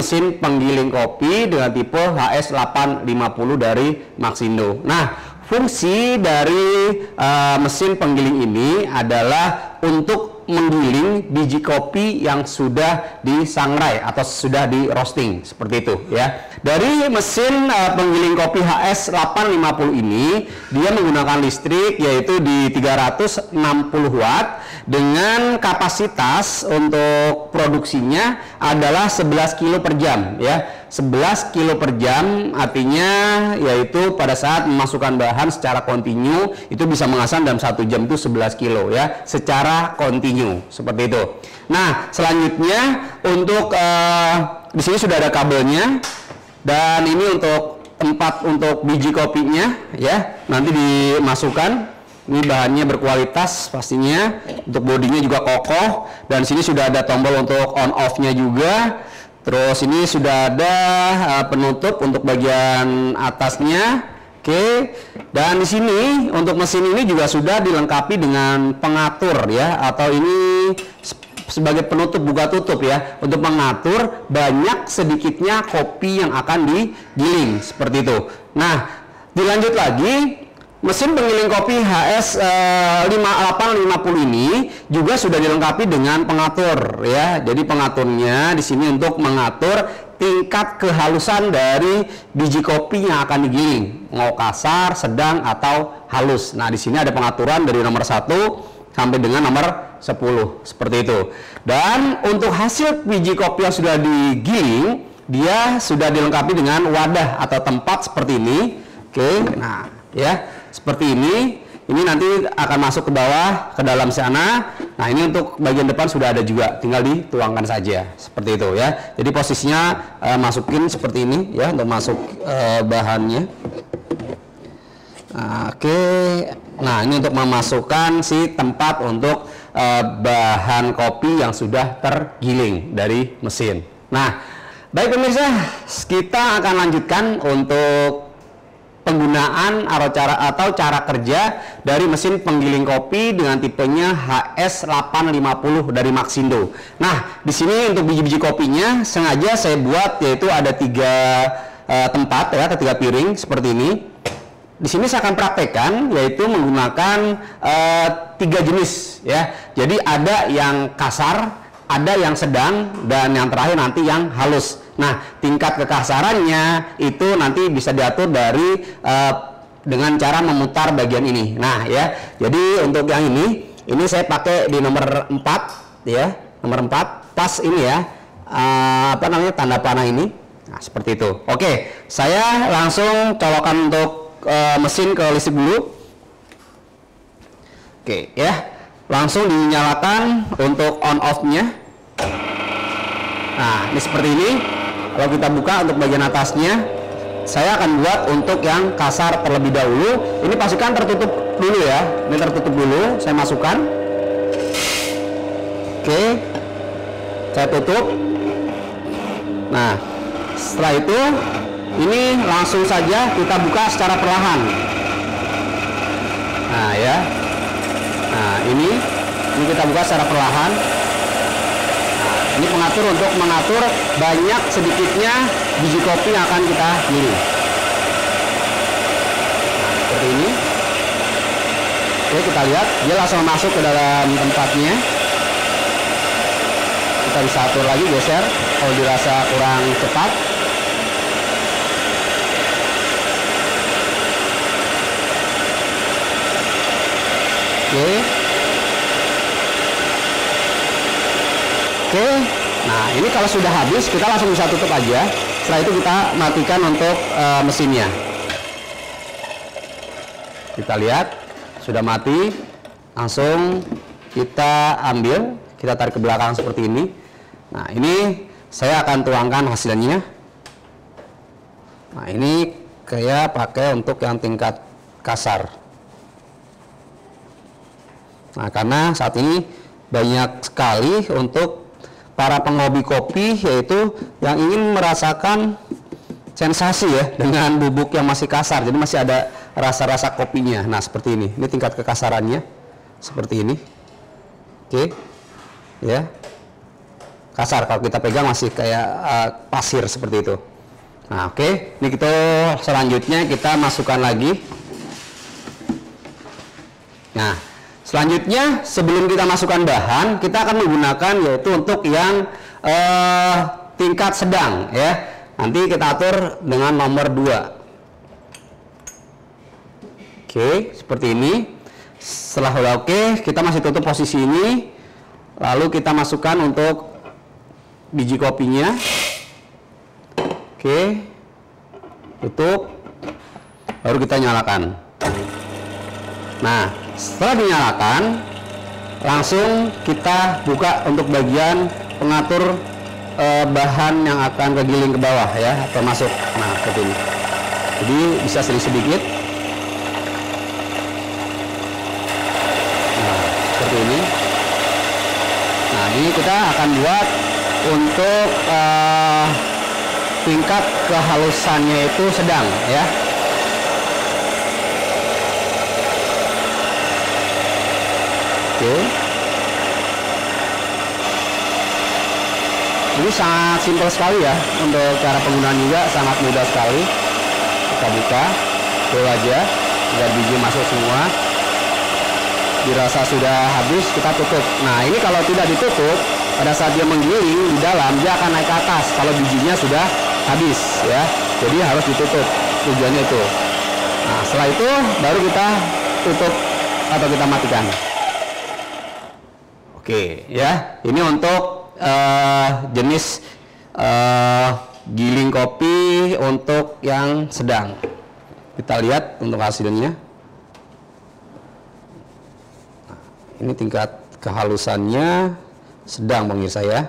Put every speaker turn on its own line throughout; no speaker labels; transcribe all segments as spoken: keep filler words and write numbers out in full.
mesin penggiling kopi dengan tipe H S delapan lima puluh dari Maxindo. Nah, fungsi dari uh, mesin penggiling ini adalah untuk menggiling biji kopi yang sudah disangrai atau sudah di roasting seperti itu ya. Dari mesin uh, penggiling kopi H S delapan lima puluh ini dia menggunakan listrik yaitu di tiga ratus enam puluh watt dengan kapasitas untuk produksinya adalah sebelas kilo per jam ya. sebelas kilo per jam artinya yaitu pada saat memasukkan bahan secara kontinu itu bisa menghasilkan dalam satu jam itu sebelas kilo ya secara kontinu seperti itu. Nah, selanjutnya untuk uh, di sini sudah ada kabelnya dan ini untuk tempat untuk biji kopinya ya nanti dimasukkan. Ini bahannya berkualitas pastinya, untuk bodinya juga kokoh dan sini sudah ada tombol untuk on off-nya juga. Terus ini sudah ada uh, penutup untuk bagian atasnya. Oke. Dan di sini untuk mesin ini juga sudah dilengkapi dengan pengatur ya atau ini sebagai penutup buka tutup ya untuk mengatur banyak sedikitnya kopi yang akan digiling seperti itu. Nah, dilanjut lagi. Mesin penggiling kopi H S uh, delapan lima puluh ini juga sudah dilengkapi dengan pengatur ya. Jadi pengaturnya di sini untuk mengatur tingkat kehalusan dari biji kopi yang akan digiling, mau kasar, sedang atau halus. Nah, di sini ada pengaturan dari nomor satu sampai dengan nomor sepuluh seperti itu. Dan untuk hasil biji kopi yang sudah digiling, dia sudah dilengkapi dengan wadah atau tempat seperti ini. Oke, nah ya. Seperti ini, ini nanti akan masuk ke bawah, ke dalam sana. Nah, ini untuk bagian depan sudah ada juga, tinggal dituangkan saja, seperti itu ya. Jadi posisinya uh, masukin seperti ini ya, untuk masuk uh, bahannya. Nah, oke, nah ini untuk memasukkan si tempat untuk uh, bahan kopi yang sudah tergiling dari mesin. Nah, baik pemirsa, kita akan lanjutkan untuk penggunaan atau cara atau cara kerja dari mesin penggiling kopi dengan tipenya H S delapan lima puluh dari Maxindo. Nah, di sini untuk biji-biji kopinya sengaja saya buat yaitu ada tiga uh, tempat ya, tiga piring seperti ini. Di sini saya akan praktekkan yaitu menggunakan uh, tiga jenis ya. Jadi ada yang kasar, ada yang sedang, dan yang terakhir nanti yang halus. Nah, tingkat kekasarannya itu nanti bisa diatur dari uh, dengan cara memutar bagian ini. Nah, ya. Jadi untuk yang ini, ini saya pakai di nomor empat ya, nomor empat pas ini ya. Uh, apa namanya? Tanda panah ini. Nah, seperti itu. Oke, saya langsung colokan untuk uh, mesin ke listrik dulu. Oke, ya. Langsung dinyalakan untuk on off-nya. Nah, ini seperti ini. Kalau kita buka untuk bagian atasnya, saya akan buat untuk yang kasar terlebih dahulu. Ini pastikan tertutup dulu ya. Ini tertutup dulu, saya masukkan. Oke, saya tutup. Nah, setelah itu, ini langsung saja kita buka secara perlahan. Nah ya, nah ini, ini kita buka secara perlahan. Ini pengatur untuk mengatur banyak sedikitnya biji kopi yang akan kita giling. Nah, seperti ini. Oke, kita lihat dia langsung masuk ke dalam tempatnya. Kita bisa atur lagi, geser kalau dirasa kurang cepat. Oke. Oke, nah ini kalau sudah habis kita langsung bisa tutup aja. Setelah itu kita matikan untuk uh, mesinnya. Kita lihat sudah mati, langsung kita ambil, kita tarik ke belakang seperti ini. Nah, ini saya akan tuangkan hasilnya. Nah, ini kayak pakai untuk yang tingkat kasar. Nah, karena saat ini banyak sekali untuk para penghobi kopi yaitu yang ingin merasakan sensasi ya dengan bubuk yang masih kasar, jadi masih ada rasa-rasa kopinya. Nah, seperti ini. Ini tingkat kekasarannya seperti ini. Oke. Ya. kasar. Kalau kita pegang masih kayak uh, pasir seperti itu. Nah, oke, okay. Ini kita selanjutnya kita masukkan lagi. Nah, selanjutnya sebelum kita masukkan bahan, kita akan menggunakan yaitu untuk yang uh, tingkat sedang ya. Nanti kita atur dengan nomor dua. Oke, okay, seperti ini. Setelah udah oke, okay, kita masih tutup posisi ini. Lalu kita masukkan untuk biji kopinya. Oke, tutup, baru kita nyalakan. Nah, setelah dinyalakan, langsung kita buka untuk bagian pengatur eh, bahan yang akan kegiling ke bawah ya, atau masuk. Nah, seperti ini. Jadi bisa sedikit-sedikit. Nah, seperti ini. Nah, ini kita akan buat untuk eh, tingkat kehalusannya itu sedang ya. Oke. Ini sangat simpel sekali ya, untuk cara penggunaan juga sangat mudah sekali. Kita buka, full aja, biar biji masuk semua. Dirasa sudah habis, kita tutup. Nah, ini kalau tidak ditutup, pada saat dia menggiling di dalam, dia akan naik ke atas kalau bijinya sudah habis ya. Jadi harus ditutup, tujuannya itu. Nah, setelah itu baru kita tutup atau kita matikan. Oke ya, ini untuk uh, jenis uh, giling kopi untuk yang sedang. Kita lihat untuk hasilnya. Nah, ini tingkat kehalusannya sedang pemirsa ya.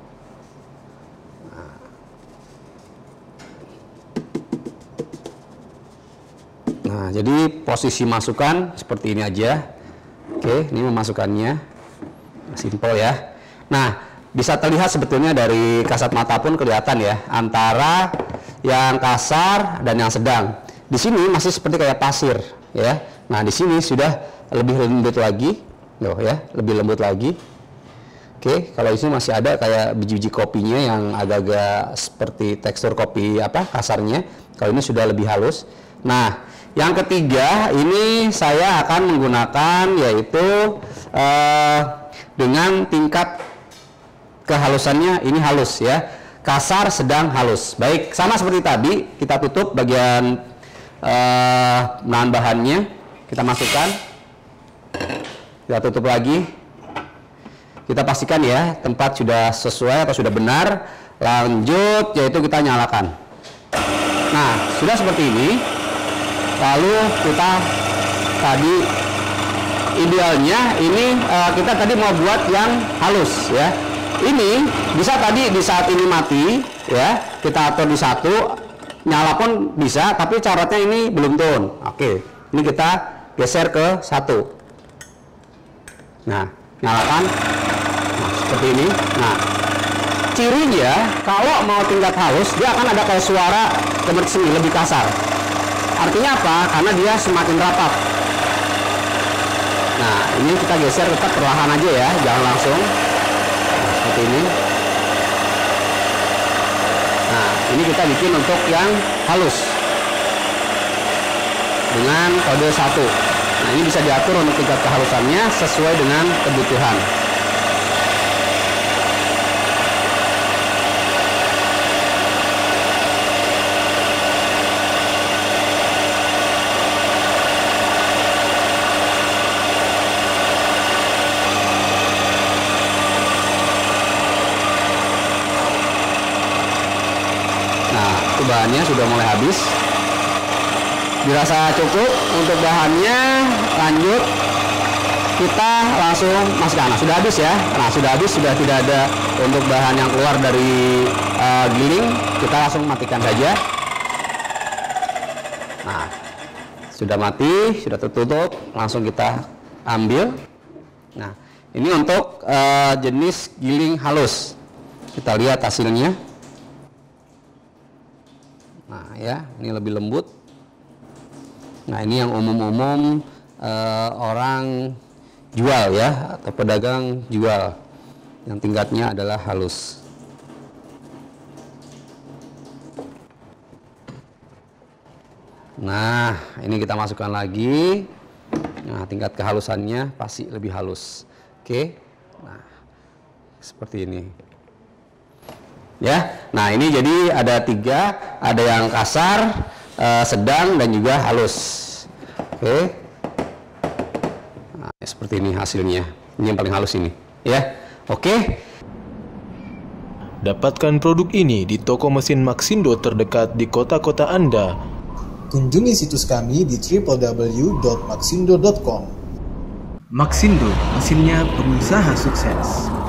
Nah, jadi posisi masukan seperti ini aja. Oke, ini memasukkannya. Simpel ya. Nah, bisa terlihat sebetulnya dari kasat mata pun kelihatan ya, antara yang kasar dan yang sedang. Di sini masih seperti kayak pasir ya. Nah, di sini sudah lebih lembut lagi, loh ya, lebih lembut lagi. Oke, kalau di sini masih ada kayak biji-biji kopinya yang agak-agak seperti tekstur kopi apa kasarnya. Kalau ini sudah lebih halus. Nah, yang ketiga ini saya akan menggunakan yaitu eh, dengan tingkat kehalusannya ini halus ya, kasar, sedang, halus. Baik, sama seperti tadi, kita tutup bagian eh, bahan bahannya, kita masukkan, kita tutup lagi, kita pastikan ya tempat sudah sesuai atau sudah benar. Lanjut yaitu kita nyalakan. Nah, sudah seperti ini. Lalu kita tadi idealnya ini uh, kita tadi mau buat yang halus ya. Ini bisa tadi di saat ini mati ya, kita atur di satu, nyala pun bisa, tapi caranya ini belum turun. Oke, ini kita geser ke satu. Nah, nyalakan. Nah, seperti ini. Nah, cirinya kalau mau tingkat halus dia akan ada kayak suara seperti sini, lebih kasar. Artinya apa? Karena dia semakin rapat. Nah, ini kita geser tetap perlahan aja ya, jangan langsung. Nah, seperti ini. Nah, ini kita bikin untuk yang halus dengan kode satu. Nah, ini bisa diatur untuk tingkat kehalusannya sesuai dengan kebutuhan. Bahannya sudah mulai habis, dirasa cukup untuk bahannya. Lanjut kita langsung masukkan. Nah, sudah habis ya. Nah, sudah habis, sudah tidak ada untuk bahan yang keluar dari uh, giling. Kita langsung matikan saja. Nah, sudah mati, sudah tertutup, langsung kita ambil. Nah, ini untuk uh, jenis giling halus. Kita lihat hasilnya. Nah ya, ini lebih lembut. Nah, ini yang umum-umum eh, orang jual ya, atau pedagang jual. yang tingkatnya adalah halus. Nah, ini kita masukkan lagi. Nah, tingkat kehalusannya pasti lebih halus. Oke. Nah, seperti ini. Ya. Nah, ini jadi ada tiga, ada yang kasar, eh, sedang, dan juga halus. Oke. Nah, seperti ini hasilnya. Ini yang paling halus ini, ya. Oke.
Dapatkan produk ini di toko mesin Maxindo terdekat di kota-kota Anda.
Kunjungi situs kami di w w w dot maxindo dot com.
Maxindo, mesinnya pengusaha sukses.